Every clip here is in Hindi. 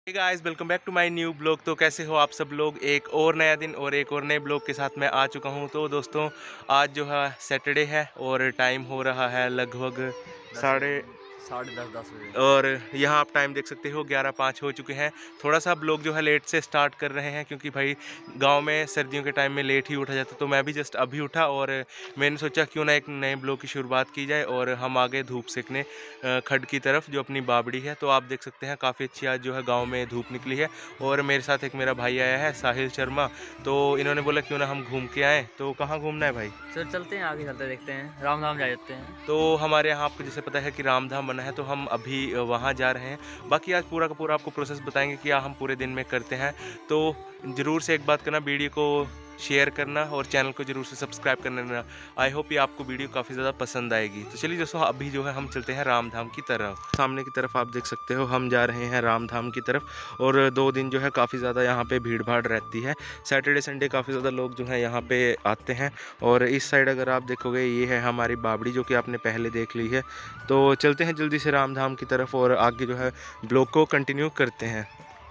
Hey guys, welcome back to my new vlog. तो कैसे हो आप सब लोग। एक और नया दिन और एक और नए ब्लॉग के साथ मैं आ चुका हूं। तो दोस्तों आज जो है सैटरडे है और टाइम हो रहा है लगभग साढ़े दस बजे। और यहाँ आप टाइम देख सकते हो 11:05 हो चुके हैं। थोड़ा सा आप लोग जो है लेट से स्टार्ट कर रहे हैं क्योंकि भाई गांव में सर्दियों के टाइम में लेट ही उठा जाता। तो मैं भी जस्ट अभी उठा और मैंने सोचा क्यों ना एक नए ब्लॉग की शुरुआत की जाए और हम आ गए धूप सेकने खड की तरफ जो अपनी बाबड़ी है। तो आप देख सकते हैं काफ़ी अच्छी आज जो है गाँव में धूप निकली है और मेरे साथ एक मेरा भाई आया है साहिल शर्मा। तो इन्होंने बोला क्यों ना हम घूम के आएँ। तो कहाँ घूमना है भाई? सर चलते हैं, आगे चलते देखते हैं, रामधाम जा जाते हैं। तो हमारे यहाँ आपको जैसे पता है कि रामधाम बना है तो हम अभी वहाँ जा रहे हैं। बाकी आज पूरा का पूरा आपको प्रोसेस बताएंगे कि हम पूरे दिन में करते हैं। तो ज़रूर से एक बात करना, वीडियो को शेयर करना और चैनल को ज़रूर से सब्सक्राइब करना। आई होप ये आपको वीडियो काफ़ी ज़्यादा पसंद आएगी। तो चलिए दोस्तों अभी जो है हम चलते हैं रामधाम की तरफ। सामने की तरफ आप देख सकते हो हम जा रहे हैं रामधाम की तरफ। और 2 दिन जो है काफ़ी ज़्यादा यहाँ पे भीड़ भाड़ रहती है। सैटरडे संडे काफ़ी ज़्यादा लोग जो है यहाँ पे आते हैं। और इस साइड अगर आप देखोगे ये है हमारी बाबड़ी जो कि आपने पहले देख ली है। तो चलते हैं जल्दी से रामधाम की तरफ और आगे जो है ब्लॉग को कंटिन्यू करते हैं।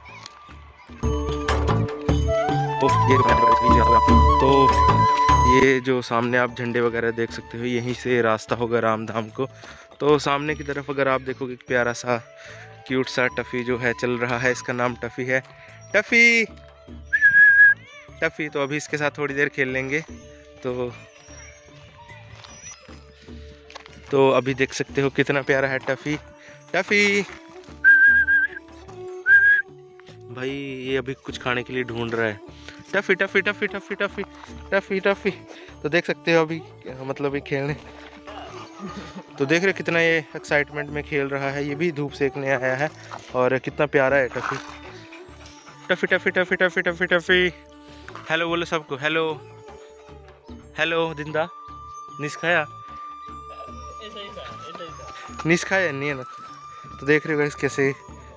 तो ये जो सामने आप झंडे वगैरह देख सकते हो यहीं से रास्ता होगा रामधाम को। तो सामने की तरफ अगर आप देखोगे प्यारा सा क्यूट सा टफ़ी जो है चल रहा है। इसका नाम टफ़ी है। टफ़ी टफ़ी तो अभी इसके साथ थोड़ी देर खेल लेंगे। तो अभी देख सकते हो कितना प्यारा है टफ़ी। टफ़ी भाई ये अभी कुछ खाने के लिए ढूंढ रहा है। टफ़ी टफ़ी टफ़ी टफ़ी टफ़ी टफ़ी टफ़ी तो देख सकते हो अभी मतलब ये खेलने तो देख रहे कितना ये एक्साइटमेंट में खेल रहा है। ये भी धूप सेकने आया है और कितना प्यारा है टफ़ी। टफ़ी टफ़ी टफ़ी टफ़ी टफ़ी टफ़ी हेलो बोलो सबको। हेलो हेलो दिंदा निस्खाया निस्खाया नहीं है ना। तो देख रहे हो इस कैसे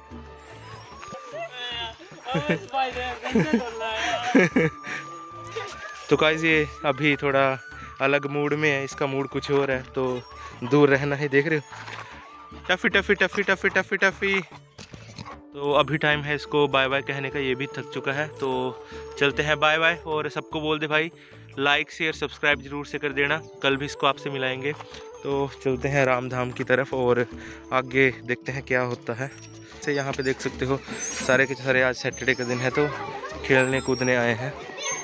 तो गाइस ये अभी थोड़ा अलग मूड में है। इसका मूड कुछ और है तो दूर रहना है। देख रहे हो टफ़ी टफ़ी टफ़ी टफ़ी टफ़ी टफ़ी। तो अभी टाइम है इसको बाय बाय कहने का। ये भी थक चुका है तो चलते हैं बाय बाय। और सबको बोल दे भाई लाइक शेयर सब्सक्राइब जरूर से कर देना। कल भी इसको आपसे मिलाएंगे। तो चलते हैं रामधाम की तरफ और आगे देखते हैं क्या होता है। से यहाँ पे देख सकते हो सारे के सारे आज सैटरडे का दिन है तो खेलने कूदने आए हैं।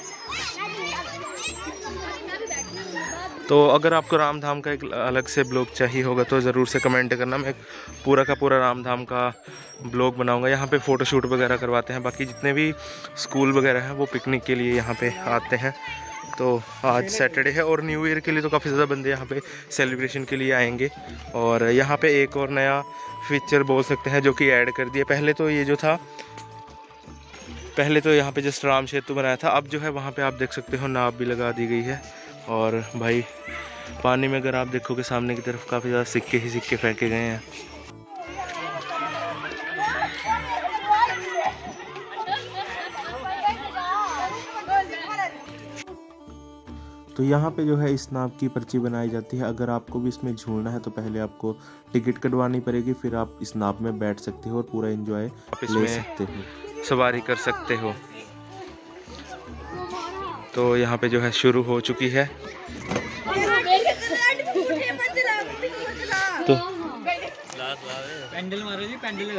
तो अगर आपको रामधाम का एक अलग से ब्लॉग चाहिए होगा तो ज़रूर से कमेंट करना। मैं पूरा का पूरा रामधाम का ब्लॉग बनाऊंगा। यहाँ पे फ़ोटोशूट वगैरह करवाते हैं। बाकी जितने भी स्कूल वगैरह हैं वो पिकनिक के लिए यहाँ पे आते हैं। तो आज सैटरडे है और न्यू ईयर के लिए तो काफ़ी ज़्यादा बंदे यहाँ पे सेलिब्रेशन के लिए आएंगे। और यहाँ पे एक और नया फीचर बोल सकते हैं जो कि ऐड कर दिया। पहले तो ये जो था पहले तो यहाँ पे जस्ट राम सेतु बनाया था। अब जो है वहाँ पे आप देख सकते हो नाव भी लगा दी गई है। और भाई पानी में अगर आप देखोगे सामने की तरफ काफ़ी ज़्यादा सिक्के ही सिक्के फेंके गए हैं। तो यहाँ पे जो है इस नाव की पर्ची बनाई जाती है। अगर आपको भी इसमें झूलना है तो पहले आपको टिकट कटवानी पड़ेगी, फिर आप इस नाव में बैठ सकते हो और पूरा एंजॉय ले सकते हो, सवारी कर सकते हो। तो यहाँ पे जो है शुरू हो चुकी है। तो पैंडल मारो जी, पैंडल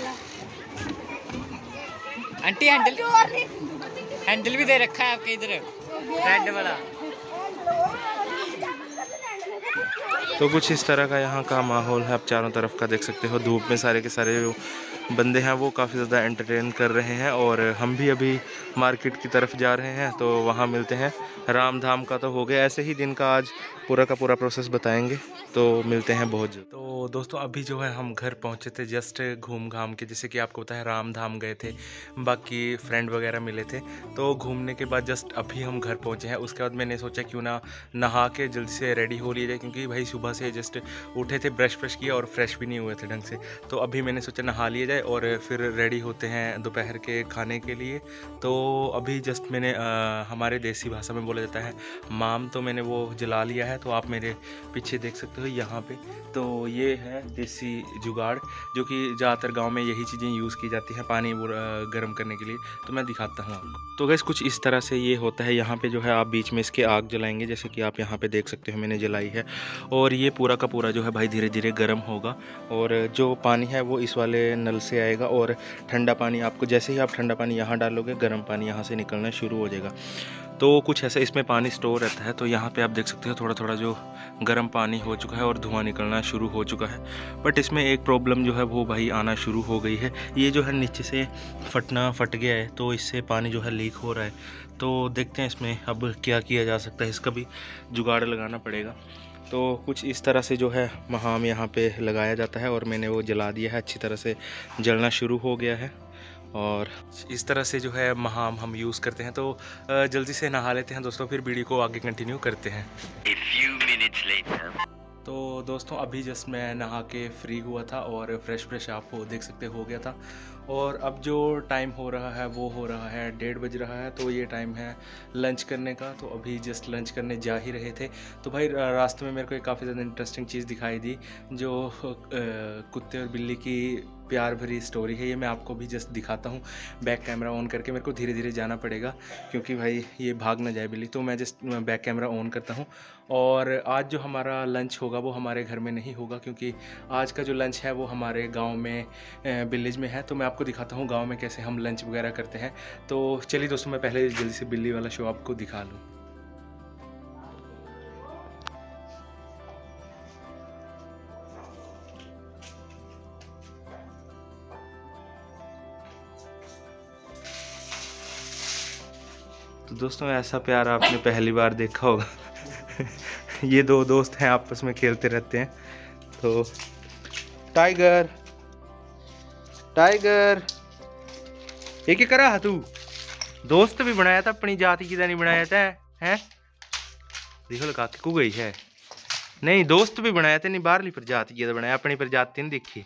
आंटी। हैंडल भी दे रखा है आपके इधर रेड वाला। तो कुछ इस तरह का यहाँ का माहौल है। आप चारों तरफ का देख सकते हो। धूप में सारे के सारे जो बंदे हैं वो काफ़ी ज़्यादा एंटरटेन कर रहे हैं। और हम भी अभी मार्केट की तरफ जा रहे हैं तो वहाँ मिलते हैं। रामधाम का तो हो गया, ऐसे ही दिन का आज पूरा का पूरा प्रोसेस बताएंगे। तो मिलते हैं बहुत जल्द। तो दोस्तों अभी जो है हम घर पहुँचे थे जस्ट घूम घाम के। जैसे कि आपको पता है रामधाम गए थे, बाकी फ्रेंड वगैरह मिले थे। तो घूमने के बाद जस्ट अभी हम घर पहुँचे हैं। उसके बाद मैंने सोचा क्यों ना नहा के जल्दी से रेडी हो लिया जाए क्योंकि भाई सुबह से जस्ट उठे थे, ब्रश किया और फ्रेश भी नहीं हुए थे ढंग से। तो अभी मैंने सोचा नहा लिया जाए और फिर रेडी होते हैं दोपहर के खाने के लिए। तो अभी जस्ट मैंने हमारे देसी भाषा में बोला जाता है माम, तो मैंने वो जला लिया है। है। तो आप मेरे पीछे देख सकते हो यहाँ पे, तो ये है देसी जुगाड़, जो कि ज़्यादातर गांव में यही चीज़ें यूज़ की जाती हैं पानी गर्म करने के लिए। तो मैं दिखाता हूँ आपको। तो गैस कुछ इस तरह से ये होता है। यहाँ पे जो है आप बीच में इसके आग जलाएंगे, जैसे कि आप यहाँ पे देख सकते हो मैंने जलाई है। और ये पूरा का पूरा जो है भाई धीरे धीरे गर्म होगा, और जो पानी है वो इस वाले नल से आएगा, और ठंडा पानी आपको, जैसे ही आप ठंडा पानी यहाँ डालोगे गर्म पानी यहाँ से निकलना शुरू हो जाएगा। तो कुछ ऐसा इसमें पानी स्टोर रहता है। तो यहाँ पे आप देख सकते हो थोड़ा थोड़ा जो गर्म पानी हो चुका है और धुआं निकलना शुरू हो चुका है। बट इसमें एक प्रॉब्लम जो है वो भाई आना शुरू हो गई है। ये जो है नीचे से फट गया है, तो इससे पानी जो है लीक हो रहा है। तो देखते हैं इसमें अब क्या किया जा सकता है, इसका भी जुगाड़ लगाना पड़ेगा। तो कुछ इस तरह से जो है महाम यहाँ पे लगाया जाता है, और मैंने वो जला दिया है, अच्छी तरह से जलना शुरू हो गया है। और इस तरह से जो है महाम हम यूज़ करते हैं। तो जल्दी से नहा लेते हैं दोस्तों, फिर वीडियो को आगे कंटिन्यू करते हैं। तो दोस्तों अभी जस्ट मैं नहा के फ्री हुआ था, और फ्रेश आप देख सकते हो गया था। और अब जो टाइम हो रहा है वो हो रहा है 1:30 बज रहा है। तो ये टाइम है लंच करने का। तो अभी जस्ट लंच करने जा ही रहे थे, तो भाई रास्ते में मेरे को एक काफ़ी ज़्यादा इंटरेस्टिंग चीज़ दिखाई दी, जो कुत्ते और बिल्ली की प्यार भरी स्टोरी है। ये मैं आपको भी जस्ट दिखाता हूँ। बैक कैमरा ऑन करके मेरे को धीरे धीरे जाना पड़ेगा, क्योंकि भाई ये भाग ना जाए बिल्ली। तो मैं जस्ट बैक कैमरा ऑन करता हूँ। और आज जो हमारा लंच होगा वो हमारे घर में नहीं होगा, क्योंकि आज का जो लंच है वो हमारे गांव में विलेज में है। तो मैं आपको दिखाता हूँ गांव में कैसे हम लंच वगैरह करते हैं। तो चलिए दोस्तों, मैं पहले जल्दी से बिल्ली वाला शो आपको दिखा लूँ। तो दोस्तों ऐसा प्यार आपने पहली बार देखा होगा। ये दो दोस्त हैं, आपस में खेलते रहते हैं। तो टाइगर ये क्या करा है तू? दोस्त भी बनाया था अपनी जाति की नहीं बनाया था हैं? देखो लगा के को गई है। नहीं दोस्त भी बनाया था, नहीं बाहरली प्रजाति की बनाया, अपनी प्रजाति नहीं देखी।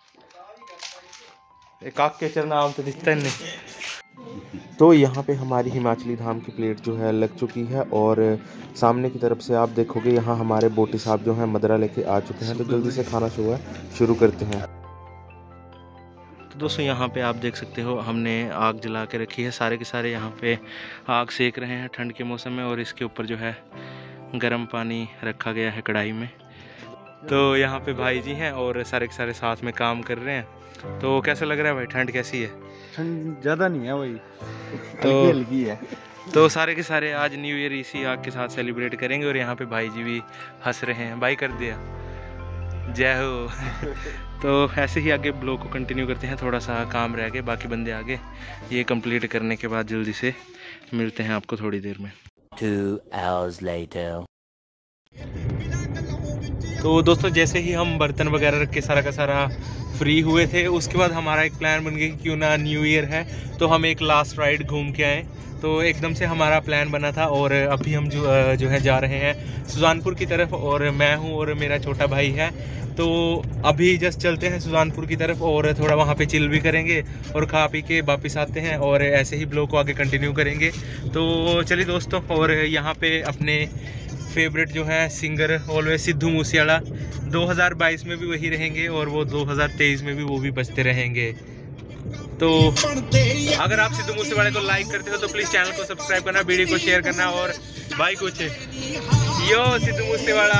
काके चर नाम तो दिखता नहीं। तो यहाँ पे हमारी हिमाचली धाम की प्लेट जो है लग चुकी है, और सामने की तरफ से आप देखोगे यहाँ हमारे बोटी साहब जो हैं मदरा लेके आ चुके हैं। तो जल्दी से खाना शुरू करते हैं। तो दोस्तों यहाँ पे आप देख सकते हो हमने आग जला के रखी है। सारे के सारे यहाँ पे आग सेक रहे हैं ठंड के मौसम में, और इसके ऊपर जो है गर्म पानी रखा गया है कढ़ाई में। तो यहाँ पे भाई जी हैं और सारे के सारे साथ में काम कर रहे हैं। तो कैसा लग रहा है भाई, ठंड कैसी है? ठंड ज़्यादा नहीं है भाई, तो हल्की है। तो सारे के सारे आज न्यू ईयर इसी आग के साथ सेलिब्रेट करेंगे। और यहाँ पे भाई जी भी हंस रहे हैं, बाई कर दिया, जय हो। तो ऐसे ही आगे ब्लॉग को कंटिन्यू करते हैं। थोड़ा सा काम रह गया, बाकी बंदे आगे। ये कंप्लीट करने के बाद जल्दी से मिलते हैं आपको थोड़ी देर में। 2 hours later. तो दोस्तों जैसे ही हम बर्तन वगैरह रख के सारा का सारा फ्री हुए थे, उसके बाद हमारा एक प्लान बन गया कि क्यों ना न्यू ईयर है तो हम एक लास्ट राइड घूम के आए। तो एकदम से हमारा प्लान बना था, और अभी हम जो है जा रहे हैं सुजानपुर की तरफ। और मैं हूं और मेरा छोटा भाई है। तो अभी जस्ट चलते हैं सुजानपुर की तरफ, और थोड़ा वहां पे चिल भी करेंगे और खा पी के वापस आते हैं, और ऐसे ही ब्लॉग को आगे कंटिन्यू करेंगे। तो चलिए दोस्तों, और यहाँ पे अपने फेवरेट जो है सिंगर ऑलवेज सिद्धू मूसेवाला 2022 में भी वही रहेंगे, और वो 2023 में भी वो भी बजते रहेंगे। तो अगर आप सिद्धू मूसेवाले को लाइक करते हो तो प्लीज़ चैनल को सब्सक्राइब करना, वीडियो को शेयर करना, और भाई कुछ यो सिद्धू मूसेवाला।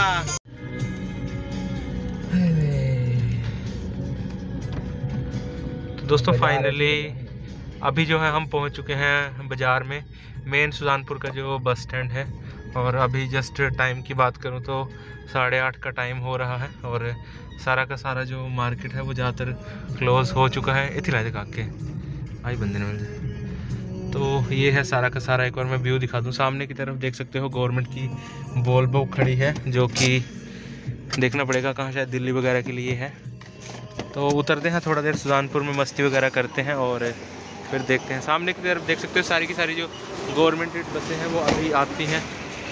तो दोस्तों फाइनली अभी जो है हम पहुंच चुके हैं बाज़ार में, मेन सुजानपुर का जो बस स्टैंड है। और अभी जस्ट टाइम की बात करूं तो 8:30 का टाइम हो रहा है, और सारा का सारा जो मार्केट है वो ज़्यादातर क्लोज़ हो चुका है। इतनी लाए काके आई बंदे ने मिल। तो ये है सारा का सारा। एक बार मैं व्यू दिखा दूं, सामने की तरफ देख सकते हो गवर्नमेंट की वोल्वो खड़ी है, जो कि देखना पड़ेगा कहाँ, शायद दिल्ली वगैरह के लिए है। तो उतरते हैं, थोड़ा देर सुजानपुर में मस्ती वगैरह करते हैं, और फिर देखते हैं। सामने की तरफ देख सकते हो सारी की सारी जो गवर्नमेंट बसें हैं वो अभी आती हैं।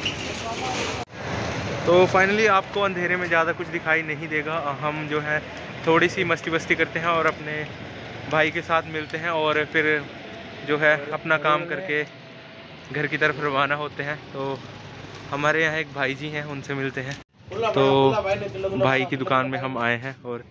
तो फाइनली आपको अंधेरे में ज़्यादा कुछ दिखाई नहीं देगा। हम जो है थोड़ी सी मस्ती करते हैं और अपने भाई के साथ मिलते हैं, और फिर जो है अपना काम करके घर की तरफ रवाना होते हैं। तो हमारे यहाँ एक भाई जी हैं, उनसे मिलते हैं। तो भाई की दुकान में हम आए हैं और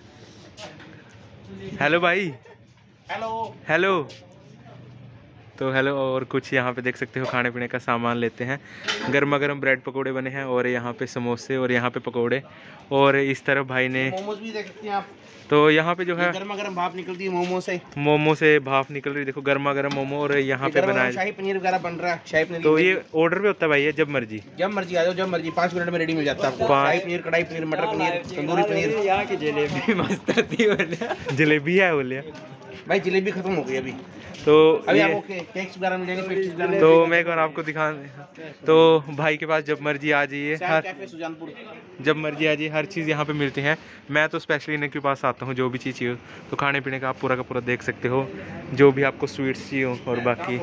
हेलो भाई, हेलो। तो हेलो, और कुछ यहाँ पे देख सकते हो खाने पीने का सामान लेते हैं। गर्मा गर्म ब्रेड पकोड़े बने हैं और यहाँ पे समोसे और यहाँ पे पकोड़े, और इस तरफ भाई ने मोमोज भी देख सकते हैं आप। तो यहाँ पे जो है गर्मा गर्म भाप निकलती है मोमो से भाप निकल रही, देखो गर्मा गर्म मोमो। और यहाँ पे बनाया शाही पनीर वगैरह बन रहा है। शाही पनीर तो ये ऑर्डर पे होता है भाई, जब मर्जी आ जाओ, जब मर्जी 5 मिनट में रेडी मिल जाता है आपको। शाही पनीर, कढ़ाई पनीर, मटर पनीर, तंदूरी पनीर। यहाँ की जलेबी मस्त होती है। जलेबी है बोलिए भाई जलेबी खत्म हो गई अभी, तो अभी आपको केक्स वगैरह मिल जाएंगे। तो मैं एक बार आपको दिखा, तो भाई के पास जब मर्जी आ जाइए, कैफे सुजानपुर, जब मर्जी आ जाइए, हर चीज़ यहाँ पे मिलती है। मैं तो स्पेशली इनके पास आता हूँ, जो भी चीज़ चाहिए। तो खाने पीने का आप पूरा का पूरा देख सकते हो, जो भी आपको स्वीट्स चाहिए हो। और बाकी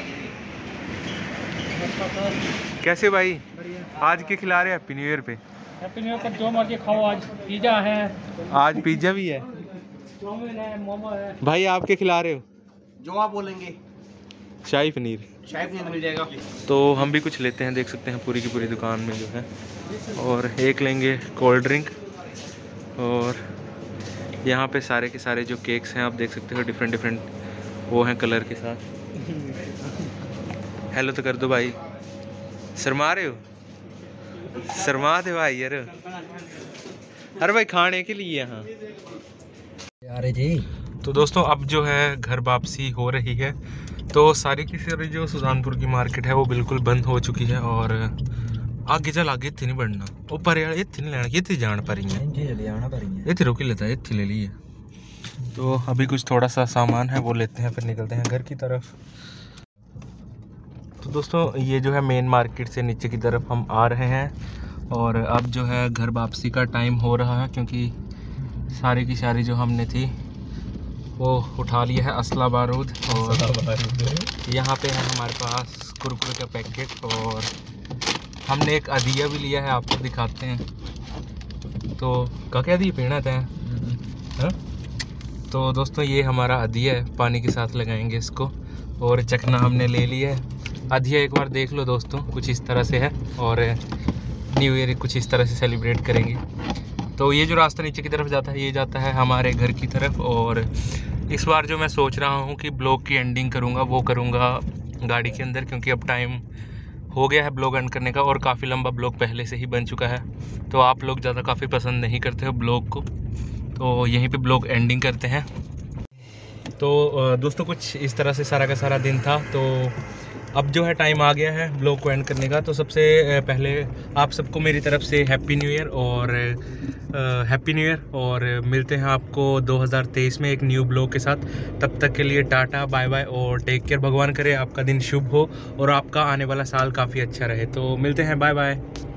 कैसे भाई आज के खिला रहे हैं हैप्पी न्यू ईयर पे? हैप्पी न्यू ईयर पर जो मर्जी खाओ। आज पिज़्ज़ा है, आज पिज़्ज़ा भी है, चाउमीन है, मोमो है। भाई आपके खिला रहे हो? जो आप बोलेंगे। शाही पनीर, शाही पनीर मिल जाएगा। तो हम भी कुछ लेते हैं, देख सकते हैं पूरी की पूरी दुकान में जो है। और एक लेंगे कोल्ड ड्रिंक, और यहाँ पे सारे के सारे जो केक्स हैं आप देख सकते हो, डिफरेंट डिफरेंट वो हैं कलर के साथ। हेलो तो कर दो भाई, शर्मा रहे हो? शर्मा दे भाई यार। अरे भाई खाने के लिए यहाँ अरे जी। तो दोस्तों अब जो है घर वापसी हो रही है। तो सारी की सारी जो सुजानपुर की मार्केट है वो बिल्कुल बंद हो चुकी है। और आगे चल, आगे इतने नहीं बढ़ना, ऊपर यार इतने नहीं लेना, इतने जान पा रही है, इतने रोकी लेता है, इतने ले लिए। तो अभी कुछ थोड़ा सा सामान है वो लेते हैं, फिर निकलते हैं घर की तरफ। तो दोस्तों ये जो है मेन मार्केट से नीचे की तरफ हम आ रहे हैं, और अब जो है घर वापसी का टाइम हो रहा है, क्योंकि सारी की सारी जो हमने थी वो उठा लिया है, असला बारूद। और यहाँ पे है हमारे पास कुरकुरे का पैकेट, और हमने एक अदिया भी लिया है, आपको दिखाते हैं। तो क्या दिया पीना था है? तो दोस्तों ये हमारा अदिया है, पानी के साथ लगाएंगे इसको। और चखना हमने ले लिया है। अदिया एक बार देख लो दोस्तों, कुछ इस तरह से है, और न्यू ईयर कुछ इस तरह से सेलिब्रेट करेंगे। तो ये जो रास्ता नीचे की तरफ जाता है, ये जाता है हमारे घर की तरफ। और इस बार जो मैं सोच रहा हूँ कि ब्लॉग की एंडिंग करूँगा, वो करूँगा गाड़ी के अंदर, क्योंकि अब टाइम हो गया है ब्लॉग एंड करने का, और काफ़ी लंबा ब्लॉग पहले से ही बन चुका है। तो आप लोग ज़्यादा काफ़ी पसंद नहीं करते हो ब्लॉग को, तो यहीं पे ब्लॉग एंडिंग करते हैं। तो दोस्तों कुछ इस तरह से सारा का सारा दिन था। तो अब जो है टाइम आ गया है ब्लॉग को एंड करने का। तो सबसे पहले आप सबको मेरी तरफ से हैप्पी न्यू ईयर, और मिलते हैं आपको 2023 में एक न्यू ब्लॉग के साथ। तब तक के लिए टाटा बाय बाय और टेक केयर। भगवान करे आपका दिन शुभ हो और आपका आने वाला साल काफ़ी अच्छा रहे। तो मिलते हैं, बाय बाय।